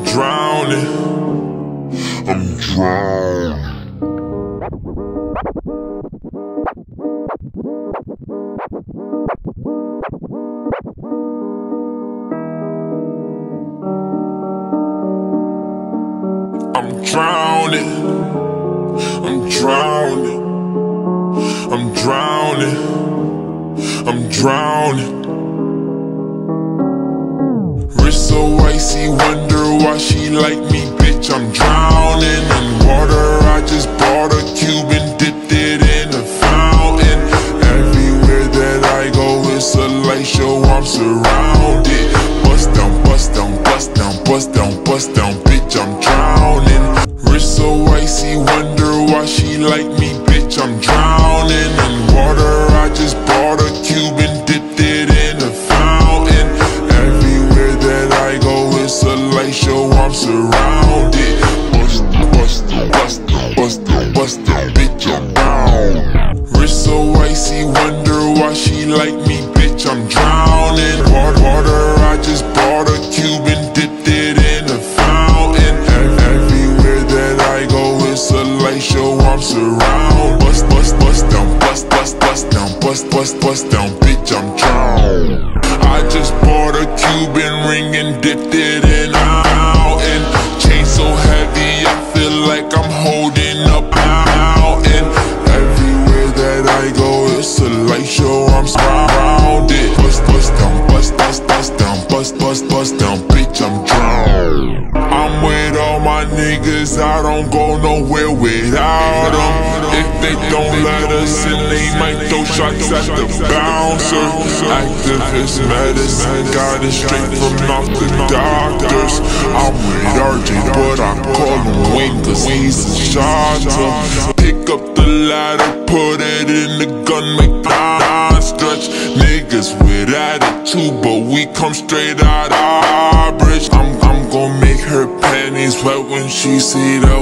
drowning. I'm drowning. I'm drowning. I'm drowning. I'm drowning. I'm drowning. Wrist so icy, wonder why she like me, bitch. I'm drowning in water. I just bought a cube and dipped it in a fountain. Everywhere that I go, it's a light show. I'm surrounded. Bust down, bust down, bust down, bust down, bust down, bitch. I'm drowning. Wrist so icy, wonder why she like me, bitch. I'm drowning in water. I just bought a cube and dipped it in a fountain. Everywhere that I go, it's a light show. I'm surrounded. Bust down, bust down, bust down, bust down, bust down, bitch. I'm down. Wrist so icy, wonder why she like me, bitch. I'm drowning. Water, I just bought a cube and dipped it in a fountain. Everywhere that I go, it's a light show. I'm surrounded. Bust down, bust down, bust down, bitch. I'm drowning. I just bought a Cuban ring and dipped it in a fountain. Chain so heavy, I feel like I'm holding up a mountain. Everywhere that I go, it's a light show. I'm surrounded. Bust down, bust down, bust down, bitch. I'm drowning. I'm with all my niggas, I don't go nowhere without them. If they don't let us in, they might throw shots at the bouncer. Activist medicine, got it straight from off the doctors. I'm with RJ, but I call him Wayne, cause he's a shotter. Pick up the ladder, put it in the gun, make the stretch. Niggas with attitude, but we come straight out our bridge. I'm gon' make her panties wet when she see the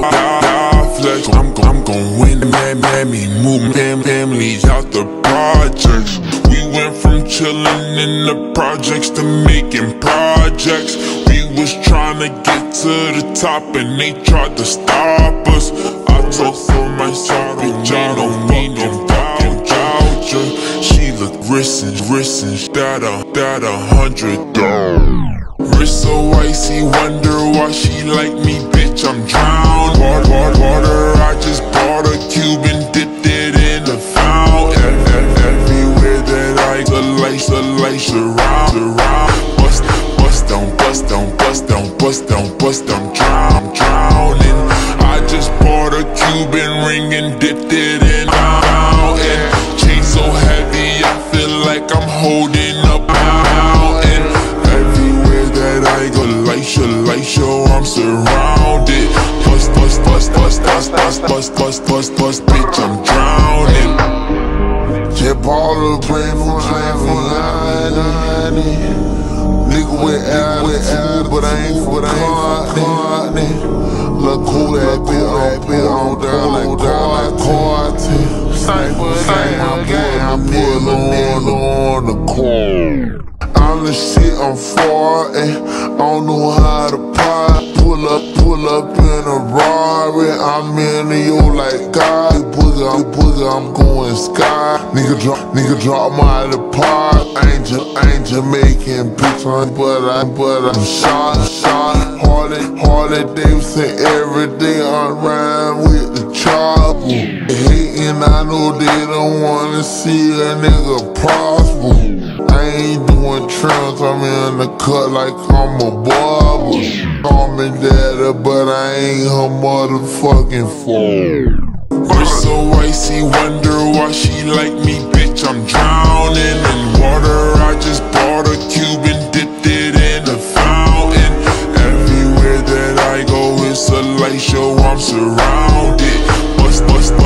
flex. I'm gon' win, mammy, move families out the projects. We went from chillin' in the projects to making projects. We was tryna get to the top and they tried to stop us. I told for myself, bitch, I don't need no fucking voucher. She look rissin', that $100. Wrist so icy, wonder why she like me, bitch. I'm drowning. Water, I just bought a cube and dipped it in a fountain. Everywhere that I go, the lights surround. Bust down, bust down, bust down, bust down, bust down, I'm drowning. I just bought a Cuban ring and dipped it in a fountain. Chain so heavy, I feel like I'm holding up a mountain. Everywhere that I go, light show, I'm surrounded. Bust, bitch, I'm drowning. Just bought a plane for 90. Nigga with attitude, but I ain't for Courtney. Look cool that bit on down like Courtney. Same game, I pull on the court. I'm the shit, I'm for it. I don't know how to pop. Pull up in a Rari. I'm in you like God. Boogie, I'm going sky. Nigga drop my depart. Ain't Jamaican bitch, but I'm shot. Harley Davidson every day. I'm riding with the chopper. Hating, I know they don't wanna see a nigga prosper. I ain't doing trims, I'm in the cut like I'm a barber. Call me daddy, but I ain't her motherfucking fool. Wrist so icy, wonder why she like me, bitch. I'm drowning in water. I just bought a cube and dipped it in a fountain. Everywhere that I go, it's a light show. I'm surrounded. Bust,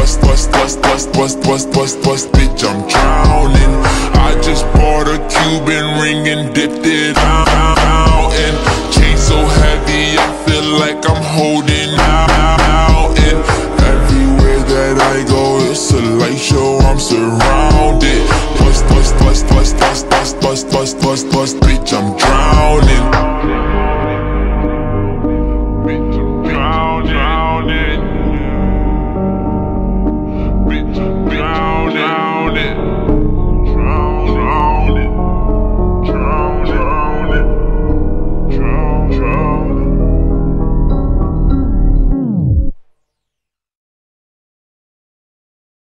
bitch. I'm drowning. I just bought a Cuban ring and dipped it in a fountain. Chain so heavy, I feel like I'm holding a mountain. Everywhere that I go, it's a light show. I'm surrounded. Bust, bitch. I'm